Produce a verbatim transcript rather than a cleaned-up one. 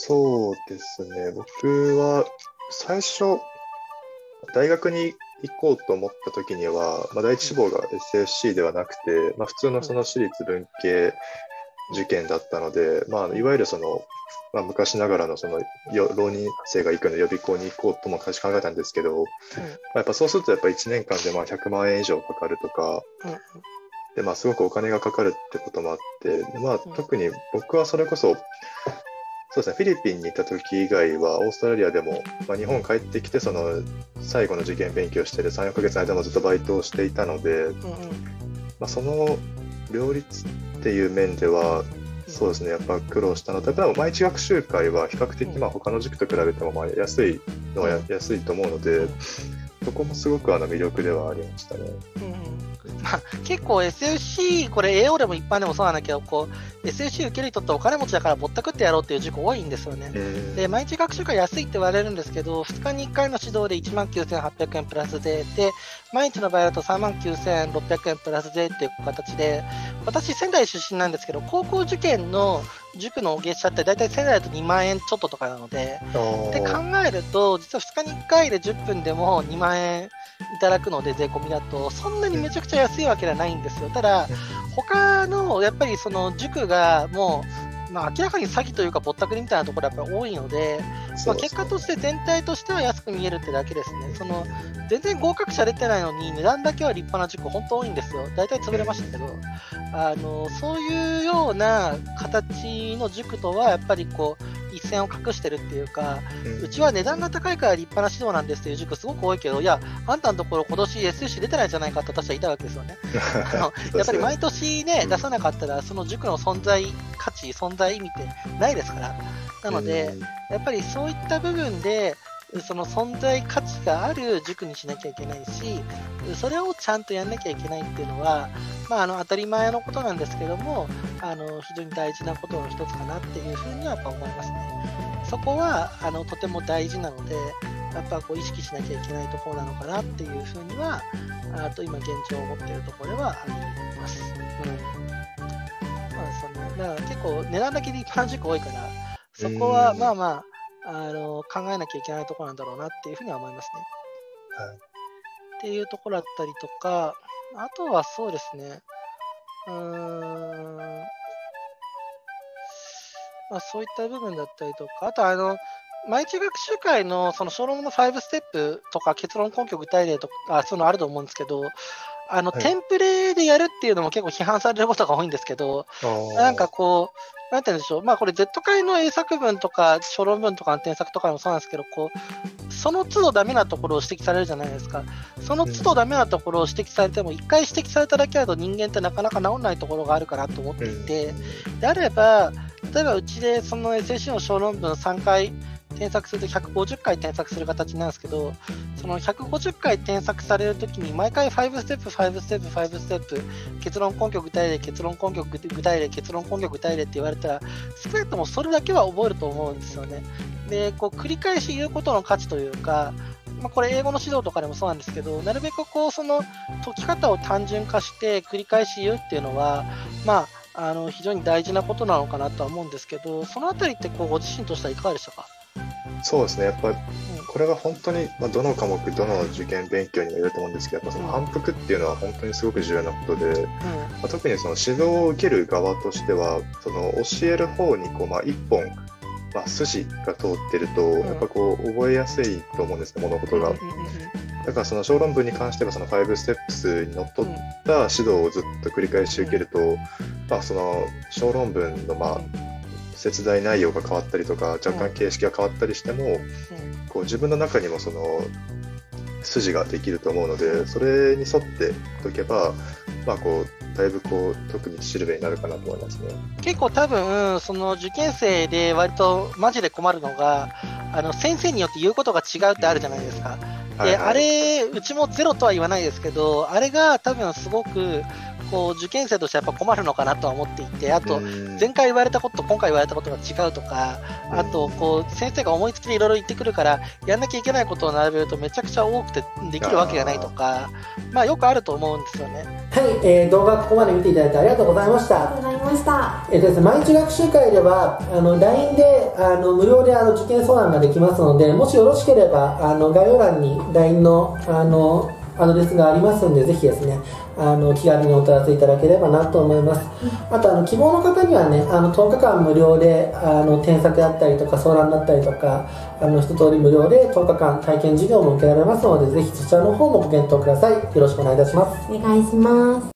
そうですね。僕は最初、大学に行こうと思った時には、まあ、第一志望が エスエフシー ではなくて、まあ、普通のその私立文系受験だったので、まあ、いわゆるその、まあ、昔ながらのそのよ浪人生が行くの予備校に行こうとも最初考えたんですけど、まあ、やっぱそうするとやっぱいちねんかんでまあひゃくまん円以上かかるとか、でまあ、すごくお金がかかるってこともあって、でまあ、特に僕はそれこそ、そうですね、フィリピンに行った時以外は、オーストラリアでも、まあ、日本帰ってきて、その最後の受験勉強してるさん、よんかげつの間もずっとバイトをしていたので、まあ、その両立っていう面では、そうですね、やっぱ苦労したのと、やっぱ毎日学習会は比較的、まあ他の塾と比べてもまあ安いのは安いと思うので、そこもすごくあの魅力ではありましたね。 うんまあ、結構 エスエフシー、これ エーオー でも一般でもそうなんだけど、こう エスエフシー 受ける人ってお金持ちだからぼったくってやろうっていう塾多いんですよね。で、毎日学習会安いって言われるんですけど、ふつかにいっかいの指導で いちまんきゅうせんはっぴゃくえんプラス税で、毎日の場合だと さんまんきゅうせんろっぴゃくえんプラス税っていう形で、私仙台出身なんですけど、高校受験の塾の月謝って大体仙台だとにまんえんちょっととかなので、で考えると、実はふつかにいっかいでじゅっぷんでもにまんえんいただくので、税込みだと、そんなにめちゃくちゃ安いわけではないんですよ。ただ、他のやっぱりその塾がもう、まあ、明らかに詐欺というかぼったくりみたいなところがやっぱり多いので、まあ、結果として全体としては安く見えるってだけですね。その全然合格者出てないのに値段だけは立派な塾本当多いんですよ。大体潰れましたけど、あのそういうような形の塾とはやっぱりこう一線を画してるっていうか、うちは値段が高いから立派な指導なんですっていう塾すごく多いけど、いや、あんたのところ今年 エスエフシー 出てないんじゃないかって私は言いたいわけですよね。あのやっぱり毎年ね、出さなかったらその塾の存在価値、存在意味ってないですから。なので、やっぱりそういった部分で、その存在価値がある塾にしなきゃいけないし、それをちゃんとやんなきゃいけないっていうのは、まあ、あの当たり前のことなんですけども、あの非常に大事なことの一つかなっていうふうにはやっぱ思いますね。そこはあのとても大事なので、やっぱこう意識しなきゃいけないところなのかなっていうふうには、あと今現状を持っているところではあります。うんまあ、そのだから結構値段だけで立派な塾多いから、そこはまあまあ、あの考えなきゃいけないところなんだろうなっていうふうには思いますね。はい、っていうところだったりとか、あとはそうですね、うーん、まあ、そういった部分だったりとか、あとあの、毎日学習会のその小論文のごステップとか結論根拠具体例とか、そういうのあると思うんですけど、あの、はい、テンプレでやるっていうのも結構批判されることが多いんですけど、なんかこう、なんて言うんでしょう、まあこれ Z 会の英作文とか小論文とかの添削とかもそうなんですけど、こう、その都度ダメなところを指摘されるじゃないですか。その都度ダメなところを指摘されても、一回指摘されただけだと人間ってなかなか治んないところがあるかなと思っていて、であれば、例えばうちでその エスエフシー の小論文さんかい添削するとひゃくごじゅっかい添削する形なんですけど、そのひゃくごじゅっかい添削されるときに毎回ごステップ、ごステップ、ごステップ、結論根拠具体例、結論根拠具体例、結論根拠具体例って言われたら、少なくともそれだけは覚えると思うんですよね。で、こう繰り返し言うことの価値というか、まあ、これ英語の指導とかでもそうなんですけど、なるべくこうその解き方を単純化して繰り返し言うっていうのは、まあ、あの非常に大事なことなのかなとは思うんですけど、そのあたりってこうご自身としてはいかがでしたか？ そうですね、やっぱりこれは本当に、まあ、どの科目、どの受験勉強にもよると思うんですけど、やっぱその反復っていうのは本当にすごく重要なことで、うんまあ、特にその指導を受ける側としては、その教える方にこう、まあ、一本、まあ、筋が通ってると、やっぱこう覚えやすいと思うんですね、物事が。だからその小論文に関してはそのごステップスにのっとった指導をずっと繰り返し受けると、まあ、その小論文のまあ説題内容が変わったりとか若干形式が変わったりしても、こう自分の中にもその筋ができると思うので、それに沿って解けば、まあこうだいぶこう特にしるべになるかなと思いますね。 結構多分その受験生で割とマジで困るのが、あの先生によって言うことが違うってあるじゃないですか。で、はいはい、あれうちもゼロとは言わないですけど、あれが多分すごくこう受験生としてやっぱ困るのかなとは思っていて、あと前回言われたことと今回言われたことが違うとか、あとこう先生が思いつきでいろいろ言ってくるからやんなきゃいけないことを並べるとめちゃくちゃ多くてできるわけがないとか、まあよくあると思うんですよね。 はい、えー、動画ここまで見ていただいてありがとうございました。 ありがとうございました。 えっとですね、毎日学習会ではあの ライン であの無料であの受験相談ができますので、もしよろしければあの概要欄に ライン のあのアドレスがありますので、ぜひですねあの気軽にお問い合わせいただければなと思います。あとあの希望の方にはね、あのとおかかん無料であの添削だったりとか相談だったりとか、あの一通り無料でとおかかん体験授業も受けられますので、ぜひそちらの方もご検討ください。よろしくお願いいたします。 お願いします。